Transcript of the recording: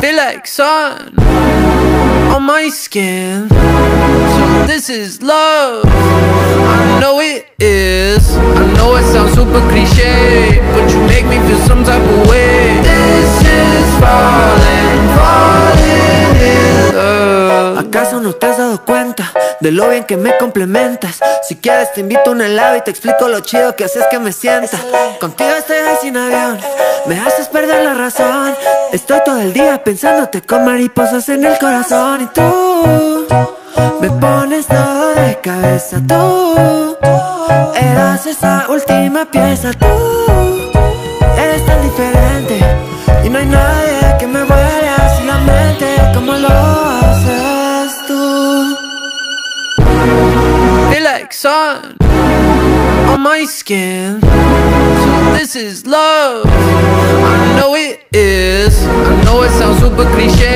Feel like sun on my skin. So this is love. I know it is. I know it sounds super cliché, but you make me feel some type of way. This is falling, falling in love. ¿Acaso no te has dado cuenta de lo bien que me complementas? Si quieres te invito a un helado y te explico lo chido que haces que me sienta. Contigo estoy sin avión, me haces perder la razón. Estoy todo el día pensándote con mariposas en el corazón. Y tú me pones todo de cabeza. Tú eras esa última pieza. Tú eres tan diferente y no hay nadie que me vuele así la mente como lo haces tú. Feel like sun on my skin. So this is love. I know it is. I know it sounds super cliché,